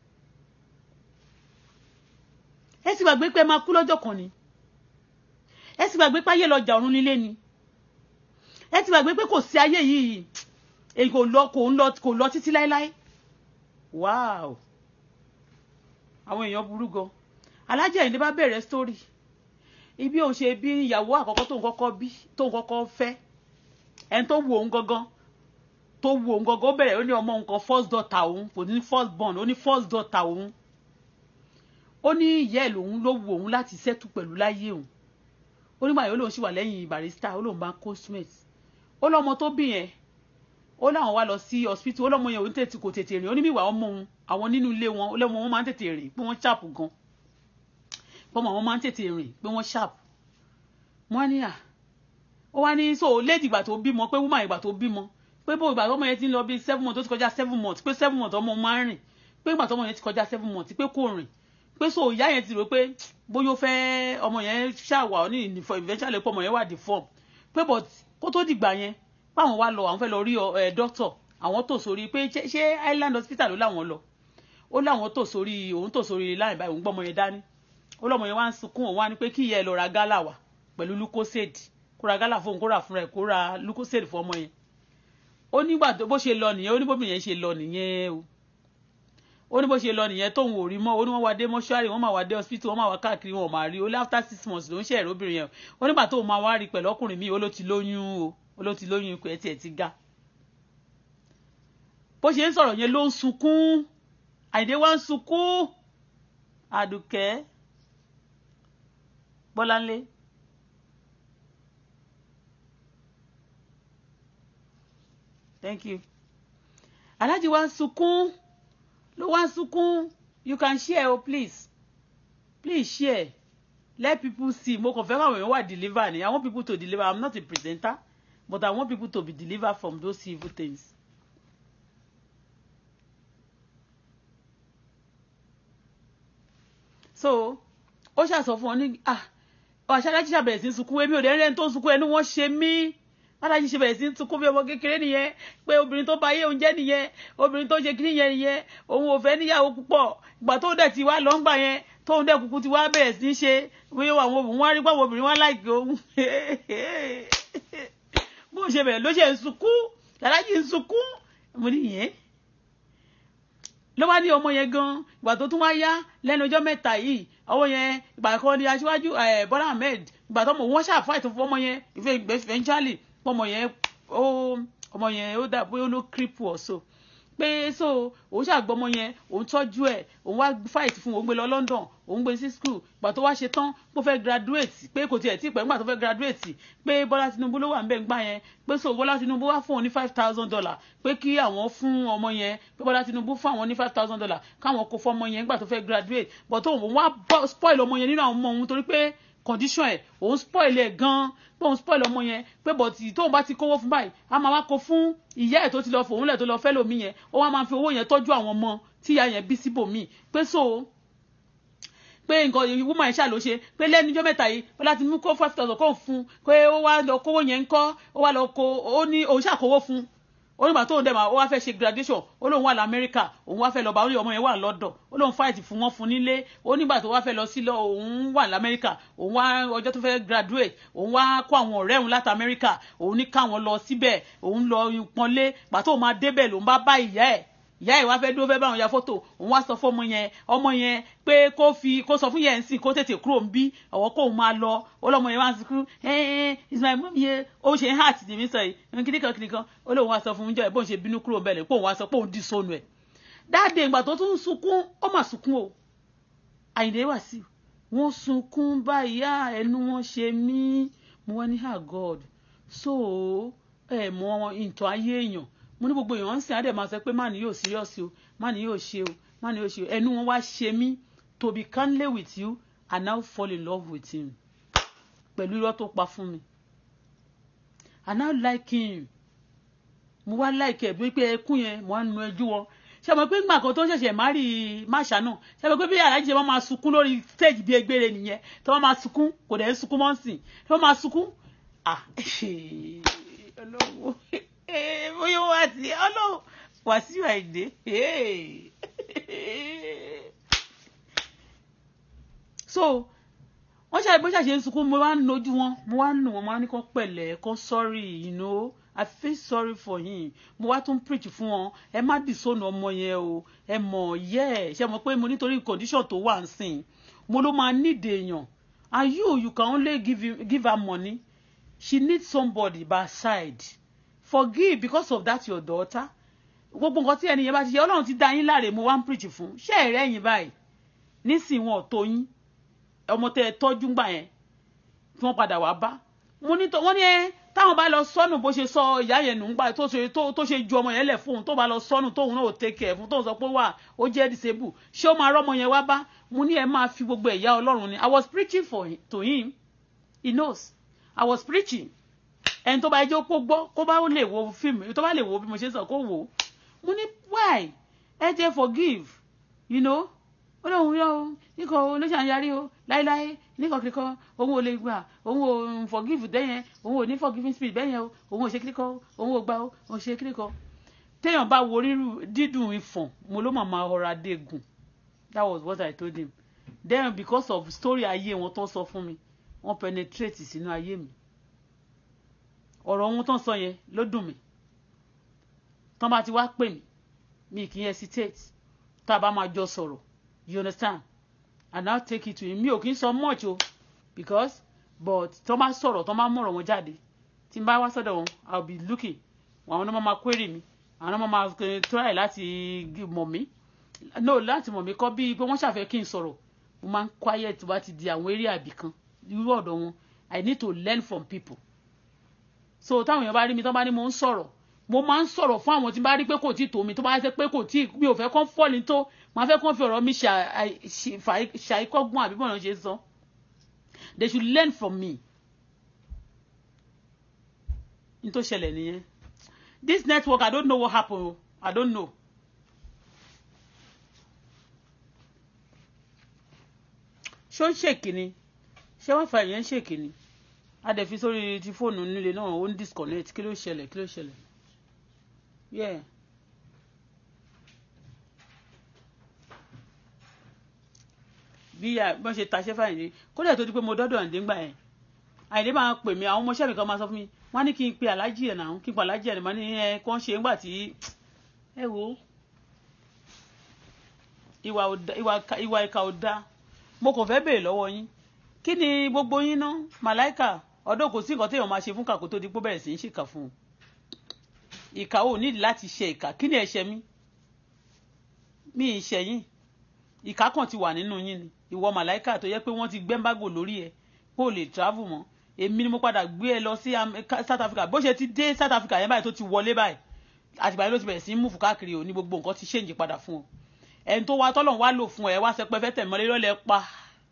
ẹ sì gbàgbé pé máa kú lọ́jọ́ kan ni ẹ sì gbàgbé pé ayé lọ́jà ọ̀run nílé ni ẹ sì gbàgbé pé kò sí ayé yìí èyí kò lọ títí láéláé wow àwọn èèyàn burú gan. Alhaji Àyìndé bá bẹ̀rẹ̀ story ibi òun ṣe bí ìyàwó àkọ́kọ́ tó ń kọ́kọ́ fẹ́ ẹni tó wù òun gangan ó bẹ̀rẹ̀ ó ní ọmọ nǹkan first daughter òun kò ní first born ó ní first daughter òun ó ní ìyá ẹ̀ lòun ló wù òun láti settle pẹ̀lú láyé òun ó ní báyìí ó lóun sì wà lẹ́yìn barrister ó lóun bá cosmate ó lọ́mọ tó bí yẹn ó láwọn wá lọ sí hospital ó lọ́mọ yẹn òun kò tètè rìn ó ní míwà ọmọ òun àwọn nínú ilé wọn ó lọ́mọ wọn máa ń tètè rìn pé wọ́n sharp gan pọ́mọ wọn máa ń tètè rìn pé wọ́n sharp wọ́n ní ó wá ní so lady ìgbà tó bímọ pé woman ìgbà tó bímọ pé bó ìgbà tọ́mọ yẹn ti ń lọ bí 7 months tó ti kọjá 7 months pé 7 months ọmọ máa ń rìn pé ìgbà tọ́mọ yẹn ti kọjá 7 months pé kò rìn pé so ìyá yẹn ti rò pé bóyá ó fẹ́ ọmọ yẹn ṣàwà ní eventually pé ọmọ yẹn wà deform pé but kó tó dìgbà yẹn báwọn wá lọ àwọn fẹ́ lọ rí doctor àwọn tò sórí pé ṣé Island Hospital ló láwọn lọ ó láwọn tò sórí òun tò sórí láì báyìí òun gbọ́mọ yẹn dání ó lọ́mọ yẹn wá ń sunkún òun wá ní pé kí ìyá ẹ lọ ra gálà wá pẹ̀lú lucozade kó ra gálà fóun kó ra fúnra ẹ̀ kó ra lucozade fún ọmọ yẹn ó nígbà tó bó ṣe lọ nìyẹn ó ní bóbi yẹn ṣe lọ nìyẹn o ó ní bó ṣe lọ nìyẹn tóun ò rí mọ́ ó ní wọ́n wá dé mọ́ṣúárì wọ́n máa wá dé hospital wọ́n máa wá káàkiri wọn ò máa rí ó after 6 months ló ń ṣe ẹ̀rọ obìnrin yẹn ó nígbà tóun máa wá rí pẹ̀lú ọkùnrin míì ó ló ti lóyún ó ló ti lóyún ikú ẹ̀ tiẹ̀ ti ga bó ṣe ń sọ̀rọ̀ yẹn ló ń sunkún Àyìndé wá ń sunkún Àdùkẹ́ Bọ́láńlé thank you Alhaji wá ń sunkún ló wá ń sunkún you can share please share let people see mo kàn fẹ́ káwọn èèyàn wà deliver ni I want people to deliver I'm not a presenter but I want people to be delivered from those evil things. So ó ṣàsọ fún ọ ní Alhaji ṣàbẹ̀rẹ̀ sí sunkún èmi ò dé rẹ́ni tó ń sunkún ẹnu wọn ṣe mí Alhaji ṣe bẹ̀rẹ̀ sí sunkún bí ọmọ kékeré nìyẹn pé obìnrin tó bà ayé òun jẹ́ nìyẹn obìnrin tó ṣe kiri yẹn nìyẹn òun ò fẹ́ níyàwó púpọ̀ ìgbà tó dẹ̀ ti wá lọ́ngbà yẹn tóun dẹ̀ kúkú ti wá bẹ̀rẹ̀ sí ṣe wíwọ àwọn obìnrin wá rí pé àwọn obìnrin wá láìkè òun bó ṣe bẹ̀rẹ̀ ló ṣe ń sunkún Alhaji ń sunkún mo ní yẹn ló wá ní ọmọ yẹn gan ìgbà tó tún wá yá lẹ́nu ọjọ́ mẹ́ta yìí ọwọ́ yẹn ìgbà kan ní aṣíwájú Bọ́lá Ahmed ìgbà tó mọ̀ wọ́n ṣàfáìtì fún ọmọ yẹn eventually ọmọ yẹn ó dà bóyá ó ló cripple ọ̀ṣọ́ pé so òun ṣàgbọ́ ọmọ yẹn òun tọ́jú ẹ̀ òun wá fight fún òun gbé lọ London òun gbé sí school ìgbà tó wá ṣe tán bó fẹ́ graduate pé kò tiẹ̀ tí pẹ̀ nígbà tó fẹ́ graduate pé Bọ́lá Tinubu ló wà ń bẹ̀ ń gbà yẹn pé so Bọ́lá Tinubu wá fún òun ní $5,000 pé kí àwọn fún ọmọ yẹn pé Bọ́lá Tinubu fún àwọn ní $5,000 káwọn kó fún ọmọ yẹn nígbà tó fẹ́ graduate but òun wá spoil ọmọ yẹn nínú àwọn ọmọ òun torí pé condition ẹ̀ òun spoil ẹ̀ gan pé òun spoil ọmọ yẹn pé bọ̀tì tóun bá ti kówó fún báyìí a máa wá kó fún ìyá ẹ̀ tó ti lọ fòun lẹ̀ tó lọ fẹ́ lòmí yẹn ó wá máa fi owó yẹn tọ́jú àwọn ọmọ tí ìyá yẹn bí síbòmíì pé so pé nǹkan woman yẹn ṣàló ṣe pé lẹ́nu ọjọ́ mẹ́ta yìí ó láti mú kó 5,000 kó fún pé ó wá lọ kówó yẹn ń kọ́ ó wá lọ kó ó ní òun ṣàkówó fún ó nígbà tóun dẹ̀ máa ó wá fẹ́ ṣe graduation ó lóun wà lamẹ́ríkà òun wá fẹ́ lọ bá ó ní ọmọ yẹn wà lọ́dọ̀ ó lóun fight fún wọn fún nílé ó nígbà tó wá fẹ́ lọ sí lọ òun wà lamẹ́ríkà òun wá ọjọ́ tó fẹ́ graduate òun wá kó àwọn ọ̀rẹ́ òun láti amẹ́ríkà òun ní káwọn lọ síbẹ̀ òun lọ pọ́nlé gbà tóun máa débẹ̀ lòun bá ìyá ẹ̀ wá fẹ́ dúró fẹ́ bá wọn ya fọ́tò òun wá sọ fún ọmọ yẹn pé kó sọ fún yẹn sí kó tètè kúrò ń bí ọ̀wọ́ kóun máa lọ ó lọ́mọ yẹn wá ń sìnkú is my mom yẹn ó ṣe ń heart ní mi sọ yìí kìnìkan ó lóun wá sọ fún un jọ ẹ̀ bóun ṣe bínú kúrò bẹ́ẹ̀ pé òun wá sọ pé òun dì sónù ẹ̀ dáadé ìgbà tó tún sunkún ó mà sunkún o Àyìndé Wàsíù wọ́n sunkún báyà ẹnu wọn ṣe mí mo wá ní God so mọ ìtàn ayé èèyàn mo ní gbogbo èèyàn ń sìn á dẹ̀ máa sọ pé má ní yóò serious o má ní yóò ṣe o má ní yóò ṣe o ẹnu wọn wá ṣe mí to be candid with you and now fall in love with him pẹ̀lú irọ́ tó pa fún mi I now like him mo wá like ẹ̀ bí pé ẹkún yẹn mo wá nu ẹjú wọn ṣé mo pé ńgbà kan tó ṣẹ̀ṣẹ̀ máṣà náà ṣé mo pé bí aláàjì ṣe máa sunkún lórí stage bí egbére nìyẹn tó máa sunkún kò dẹ̀ ń sunkún mọ́ sìn tó máa sunkún ọlọ́wọ́ bóyá wọ́n àti ọlọ́wọ́ Wàsíù Àyìndé so wọ́n ṣe bó ṣàṣe ń sunkún mo wá ń nojú wọn mo wá ń nù wọn mo wá ní kán pẹ̀lẹ́ kán sorry you know I feel sorry for him mo wá tún preach fún wọn ẹ má dìsónù ọmọ yẹn o ẹ mọ̀ yẹ́ ṣe mọ̀ pé mo nítorí condition tó wà ń sìn mo ló máa need èèyàn and you can only give her money she needs somebody by her side forgive because of that your daughter gbogbo nǹkan tí ẹni yẹn bá ti ṣe Ọlọ́run ti dá yín láre mo wá ń preach fún ṣé ẹ̀rẹ́ yín báyìí nísìnyí wọn ò tó yín ọmọ tẹ ẹ tọ́jú ńgbà yẹn tí wọ́n padà wá bá mo ní wọ́n ní táwọn bá lọ sọ́nù bó ṣe sọ ìyá yẹn nù ńgbà tó ṣe ju ọmọ yẹn lẹ̀ fóun tó bá lọ sọ́nù tóun náà ò take care fún tóun sọ pé wà ó jẹ́ disable ṣé ó máa rọ́mọ yẹn wá bá mo ní ẹ máa fi gbogbo ẹ̀yà Ọlọ́run ni I was preaching to him he knows I was preaching ẹni tó bá ẹjọ́ kó gbọ́ kó bá lè wo fíìmù tó bá lè wo bí mo ṣe sọ kó wò ó mo ní why ẹ jẹ́ forgive you know Ọlọ́run yọ o níkọ olóṣà ń yarí o láíláí níkọ kíkọ òun ò lè gbà òun ò forgive bẹ́yẹn òun ò ní forgiving spirit bẹ́yẹn o òun ò ṣe kíríkọ òun ò gbà o òun ṣe kíríkọ téèyàn bá wo rírù dídùn ìfọ̀n mo ló màmá ọ̀rọ̀ adégùn that was what I told him then because of story ayé wọn tó sọ fún mi wọ́n penetrate sínú ayé mi ọ̀rọ̀ wọn tó sọ yẹn ló dùn mí tán bá ti wá pè mí mi kì í hesitate tá a bá máa jọ sọ̀rọ̀ you understand and now take it to him mi ò kì í sọ much o because but tán bá sọ̀rọ̀ tán bá mọ̀rọ̀ wọn jáde tí n bá wá sọ́dọ̀ wọn I will be looking àwọn náà máa query mi àwọn náà máa try láti mọ̀ mí no láti mọ̀ mí kọ́ bí pé wọ́n ṣàfẹ́ kí n sọ̀rọ̀ mo máa ń quiet tó bá ti di àwọn eré àbí kan irú ọ̀dọ̀ wọn I need to learn from people so táwọn èèyàn bá rí mi tán bá ní mo ń sọ̀rọ̀ mo máa ń sọ̀rọ̀ fún àwọn tí n bá rí pé kò tí tó mi tó bá ṣe pé kò tí mi ò fẹ́ kán fọ́ọ̀lì tó máa fẹ́ kán fi ọ̀rọ̀ mi ṣàìkọ́gbọ́n àbí bọ́ọ̀nà ṣe sọ they should learn from me n tó ṣẹlẹ̀ nìyẹn this network I don't know what happened I don't know ṣó ń ṣèkì ni ṣé wọ́n fa ìyẹn ń ṣèkì ni a dẹ̀ fi sórí ti fóònù nílé náà ó ń disconnect kí ló ṣẹlẹ̀ yeah bí wọ́n ṣe taṣẹ́ fàyìndé kódà tó di pé mo dọ́dọ̀ Àyìndé ńgbà yẹn Àyìndé máa pè mí àwọn ọmọọṣẹ́ mi kan máa sọ fún mi wọ́n ní kí n pe aláàjì ẹ̀ náà kí n pa aláàjì ẹ̀ náà ní ẹ kàn ṣe ńgbà tí ẹ wo ìwà ìkà ò dáa mo kàn fẹ́ béèrè lọ́wọ́ yín kí ni gbogbo yín ná màláìkà ọdún kò sí nǹkan téèyàn máa ṣe fún kàkó tó di pé bẹ̀rẹ̀ sí ń ṣèkà fún un ìkà ò nídìí láti ṣe ìkà kí ni ẹ̀ṣẹ̀ mi ìṣẹ̀yìn ìkà kan ti wà nínú yín ni ìwọ màláìkà tó yẹ pé wọ́n ti gbẹ́ńbágò lórí ẹ kó lè travel mọ́ èmi ni mo padà gbé ẹ lọ sí South Africa bó ṣe ti dé South Africa yẹn báyìí tó ti wọlé báyìí àtìgbà yẹn ló ti bẹ̀rẹ̀ sí ń múfù káàkiri ò ní gbogbo nǹkan ti ṣèǹjì padà fún ọ ẹni tó wá tọ́lọ̀ wá lò fún ẹ wá sẹpẹ́ fẹ́ tẹ̀ mọ́lẹ́ lọ́lẹ̀ pa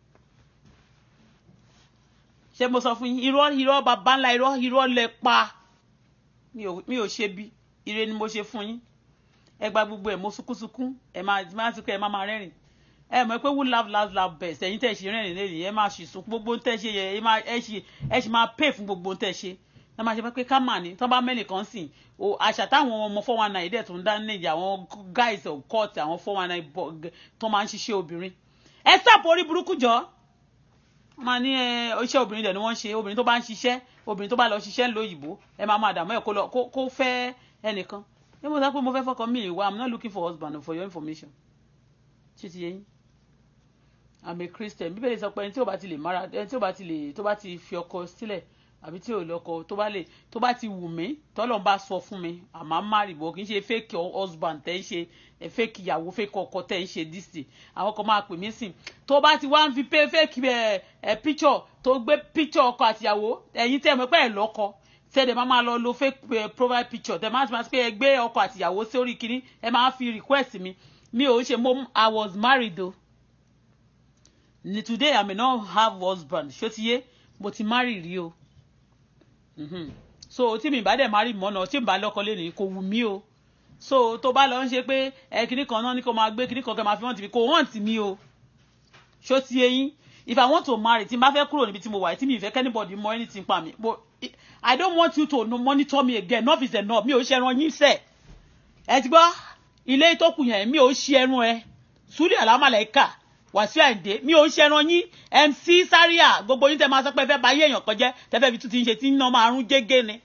ṣé mo sọ fún yín irọ́ bàbá ńlá irọ́ lẹ pa mi ò ṣe bí ire ni mo ṣe fún yín ẹ gba gbogbo ẹ mo sunkúnsunkún ẹ máa sunkún ẹ máa rẹ́rìn ẹ mọ̀ pé who laugh best ẹ̀yin tẹ́ ṣe rẹ́rìn lẹ́yìn ẹ máa ṣì sùn gbogbo tẹ́ ṣe yẹ ẹ ṣì máa pay fún gbogbo tẹ́ ṣe ẹ máa ṣe pé ká mà ní tán bá mẹ́lì kan sìn o àṣà táwọn ọmọ 419 dẹ̀ tó ń dá níjà àwọn guys of court àwọn 419 tó máa ń ṣiṣẹ́ obìnrin ẹ stop orí burúkú jọ wọ́n máa ní iṣẹ́ obìnrin dẹ̀ ni wọ́n ṣe obìnrin tó bá ń ṣiṣẹ́ obìnrin tó bá lọ ṣiṣẹ́ lóyìnbó ẹ máa dààmú ẹ̀ kó fẹ́ ẹnìkan ẹ mo sọ pé mo fẹ́ fọkàn mi ìwà I'm not looking for husband for your information ṣé ti yé yín I'm a Christian bíbélì sọ pé ẹni tí ó bá ti lè mara ẹni tí ó bá ti fi ọkọ sílẹ̀ àbí tí ò lọ́kọ tó bá ti wù mí tọ́lọ́run bá sọ fún mi àmọ́ márì bọ̀ kì í ṣe fake husband tẹ́ ń ṣe fake ìyàwó fake ọkọ tẹ́ ń ṣe dísì àwọn kan máa pè mí sìn tó bá ti wá ń fi fake picture tó gbé picture ọkọ àtìyàwó ẹ̀yin tẹ́ mọ̀ pé ẹ̀ lọ́kọ tẹ́lẹ̀ máa lọ lo fake profile picture tẹ́ máa ti pé ẹ gbé ọkọ àtìyàwó sórí kínní ẹ máa fi request mi ò ṣe I was married though today I may not have husband ṣó ti yé mo ti marry rí o. So tí mi bá dẹ̀ marry mọ́ náà tí mi bá lọ́kọ lé ní kò wù mí o so tó bá lọ ń ṣe pé kíní kan náà ní kó máa gbé kíní kan kẹ́ máa fi hàn tì mí kò hàn tì mí o ṣó ti eyín if I want to marry tí n bá fẹ́ kúrò níbi tí mo wà tí mi fẹ́ anybody mọ anything pa mi but I don't want you to monitor me again enough is enough mi ò ṣe ẹran yín sẹ́ ẹ ti gbọ́ ilé tó kù yẹn mi ò ṣe ẹran ẹ Sule Alao Malaika Wasiu Ayinde mi ò ṣe ẹran yín MC Zaria gbogbo yín tẹ́ máa sọ pé fẹ́ bá yé èèyàn kan jẹ́ tẹ́ fẹ́ fi tún ti ń ṣe tí ń ná máa rún jégé ni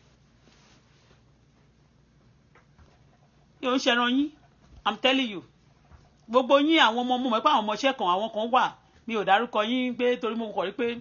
mi ò ṣe ẹran yín I'm telling you gbogbo yín àwọn ọmọ mo mọ̀ pé àwọn ọmọọṣẹ́ kan àwọn kan wà mi ò dárúkọ yín pé torí mo kọ̀ rí pé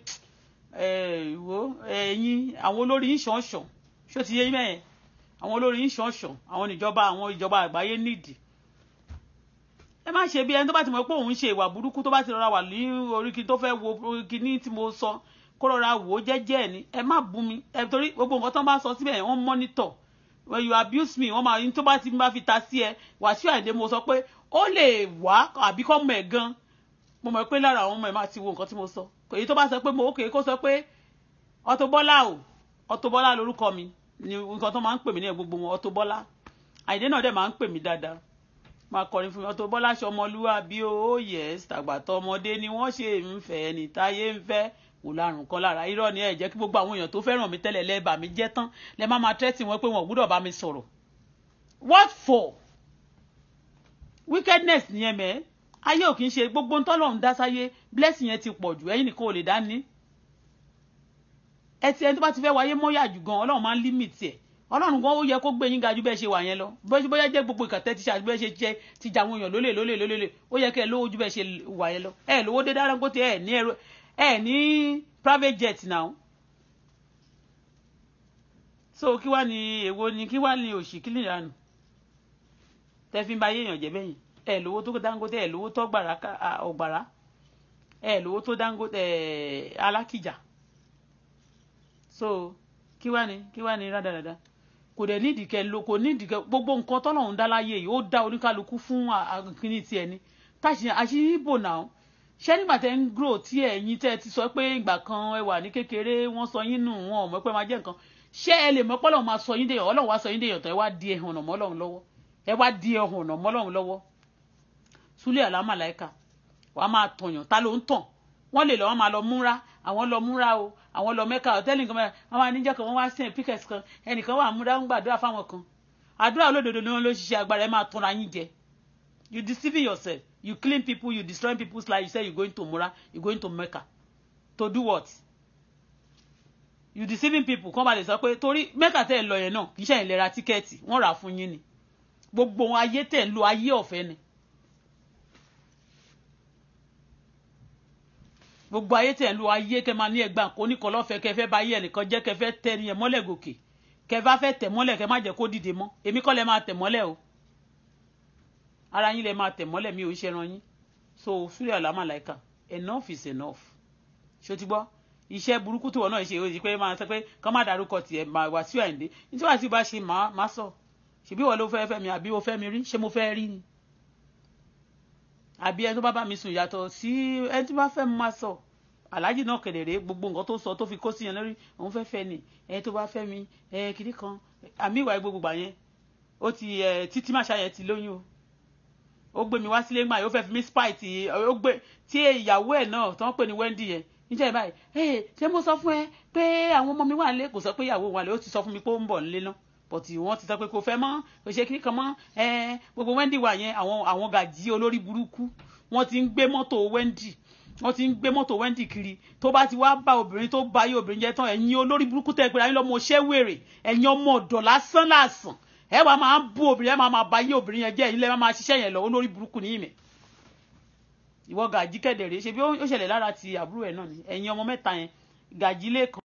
ẹ̀yin àwọn olórí yín ṣọ̀ọ̀ṣọ̀ ṣó ti yé yín mẹ́yẹn àwọn olórí yín ṣọ̀ọ̀ṣọ̀ àwọn ìjọba àgbáyé nídìí ẹ má ṣe bí ẹni tó bá ti mọ̀ pé òun ṣe ìwà burúkú tó bá ti rọra wà ní orí kí tó fẹ́ wo kíní tí mo sọ kó rọra wò ó jẹ́jẹ́ ni ẹ má bú mi torí gbogbo nǹkan tó bá sọ síbẹ̀ wọ́n monitor when you abuse me wọ́n máa ní tó bá ti bá fi ta sí ẹ Wasiu Ayinde mo sọ pé ó lè wá àbí kọ́ mọ̀ ẹ̀ gan mo mọ̀ pé lára àwọn ọmọ ẹ̀ máa ti wo nǹkan tí mo sọ èyí tó bá sọ pé mo ókè kó sọ pé Auto Bola o Auto Bola lórúkọ mi ni nǹkan tó máa ń pè mí ní gbogbo wọn Auto Bola Ayinde náà dẹ̀ máa ń pè mí dáadáa máa kọrin fún mi Auto Bola ṣọmọlúwàbí o yes tàgbàtọ́ ọmọdé ni wọ́n ṣe ń fẹ́ ẹni táyé ń fẹ́ kò lárùn kan lára irọ́ ni ẹ jẹ́ kí gbogbo àwọn èèyàn tó fẹ́ràn mi tẹ́lẹ̀ lẹ́ẹ̀bà mi jẹ́ tán lẹ́ máa tẹ́tì wọn pé wọn ò gbúdọ̀ bá mi sọ̀rọ̀ what for wickedness ni ẹ mẹ́ ayé ò kì í ṣe gbogbo ntọ́lọ́run dá sáyé blessing yẹn ti pọ̀ jù ẹ̀yin nìkan ò lè dá ní ẹ ti ẹni tó bá ti fẹ́ wáyé mọ́yà jù gan ọlọ́run máa ń limit ẹ̀ ọlọ́run gan ó yẹ kó gbé yín ga jù bẹ́ẹ̀ ṣe wà yẹn lọ bóyá jẹ́ gbogbo ìkàtẹ́ ti ṣe àti bẹ́ẹ̀ ṣe jẹ́ ti jà àwọn èèyàn lólè ó yẹ kẹ́ ẹ lówó jù bẹ́ẹ̀ ṣe wà yẹn lọ ẹ lówó dé Dangote ẹ ní private jet now so kí wá ní èwo ni kí wá ní òṣì kí nìyanu tẹ́ fi ń ba yéèyàn jẹ́ bẹ́yìn ẹ lówó tó Dangote ẹ lówó tó ọgbàrá ẹ lówó tó Dangote Alákìjà so kí wá ní rádaràda kò dẹ̀ nídìí kẹ lo kò nídìí kẹ gbogbo nǹkan tọ́lọ́run dá láyé yìí ó dá oníkálukú fún kíní tiẹ̀ ni táṣì àṣírí bò náà ṣé nígbà tẹ́ ń grow tí ẹ̀yin tẹ́ ti sọ pé ìgbà kan ẹ wà ní kékeré wọ́n sọ yín nù wọn ò mọ̀ pé máa jẹ́ nǹkan ṣé ẹ lè mọ̀ pé Ọlọ́run máa sọ yín dèèyàn Ọlọ́run wá sọ yín dèèyàn tó ẹ wá di ẹ̀hàn ọ̀nà mọ́ Ọlọ́run lọ́wọ́ ẹ wá di ẹ̀hàn ọ̀nà mọ́ Ọlọ́run lọ́wọ́ Sule Alao Malaika wàá máa tọ̀yàn ta ló ń tàn wọ́n lè lọ wọ́n máa lọ múra àwọn lọ múra o àwọn lọ Mẹ́kà hòtẹ́ẹ̀lì nǹkan mẹ́ta wọ́n máa níjẹ́ kan wọ́n wá sẹ́yìn píkẹ́sì kan ẹnìkan wà múra ń gbàdúrà fáwọn kan àdúrà olódodo ni wọ́n ló ṣiṣẹ́ agbára ẹ máa tọ́ra yín jẹ you deceiving yourself you killing people you destroying people's life you say you going to múra you going to Mecca to do what you deceiving people kọ́ máa lè sọ pé torí Mẹ́kà tẹ́ ẹ lọ yẹn náà kì í ṣe ìlera tíkẹ́ẹ̀tì wọ́n rà fún yín ni gbogbo ayé tẹ̀ ń lo ayé ọ̀fẹ́ ni gbogbo ayé tẹ̀ ń lo ayé kẹ́ máa ní ẹgbàá kó ní kọlọ́fẹ́ kẹ́ fẹ́ bá yé ẹnìkan jẹ́ kẹ́ fẹ́ tẹ́ ẹni yẹn mọ́lẹ̀ gòkè kẹ́ bá fẹ́ tẹ̀ mọ́lẹ̀ kẹ́ má jẹ́ kó dìde mọ́ èmi kọ́ lẹ máa tẹ̀ mọ́lẹ̀ o ara yín lẹ máa tẹ̀ mọ́lẹ̀ mi ò ń ṣẹran yín so Sule Alao Malaika enough is enough ṣó ti gbọ́ iṣẹ́ burúkú tí wọ́n náà ṣe òsì pé máa sọ pé kọ́ má dárúkọ tiẹ̀ máa Wasiu Ayinde nítorí Wasiu bá ṣe máa sọ ṣèbí wọ́n ló fẹ́ mi àbí o fẹ́ mi rí ṣé mo fẹ́ rí ni àbí ẹni tó bá mi sùn yàtọ̀ sí ẹni tó bá fẹ́ mi máa sọ aláàjì náà kedere gbogbo nǹkan tó sọ tó fi kó sí yẹn lórí òun fẹ́ ni ẹni tó bá fẹ́ mi kiri kan àmì ìwà gbogbo gbà yẹn ó ti títí máṣá yẹn ti lóyún o ó gbé mi wá sílé gbà yẹn ó fẹ́ fi mí spite ó gbé tí ìyàwó ẹ̀ náà tó ń pè ní Wendy yẹn níjẹ́ báyìí ṣé mo sọ fún ẹ pé àwọn ọmọ mi wà nílé kò sọ pé ìyàwó wà nílé ó ti sọ fún mi pé ó ń bọ̀ nílé náà but wọ́n ti sọ pé kò fẹ́ mọ́ kò ṣe kiri kan mọ́ gbogbo Wendy wà yẹn àwọn gàjí olórí burúkú wọ́n ti ń gbé mọ́tò Wendy wọ́n ti ń gbé mọ́tò Wendy kiri tó bá ti wá bá obìnrin tó bá yé obìnrin jẹ́ tán ẹ̀yin olórí burúkú tẹ́ pé ayé lọ́mọ ṣẹ́ wèrè ẹ̀yin ọmọ ọ̀dọ̀ lásán lásán ẹ wàá máa bú obìnrin ẹ máa bá yé obìnrin yẹn jẹ́ ẹ̀yin lẹ́ máa ṣiṣẹ́ yẹn lọ olórí burúkú ní ìmẹ̀ ìwọ gàjí kẹ̀dẹ̀rẹ̀ ṣe bí ó ṣẹlẹ̀ lára ti àbúrò ẹ̀ náà ni ẹ̀yin ọmọ mẹ́ta yẹn gàjí lẹ́ẹ̀kan